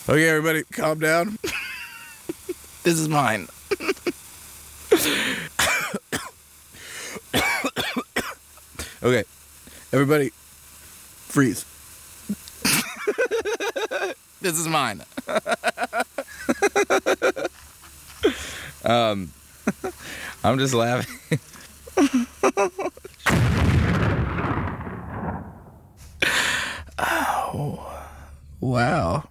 Okay, everybody, calm down. This is mine. Okay, everybody, freeze. This is mine. I'm just laughing. Oh, wow.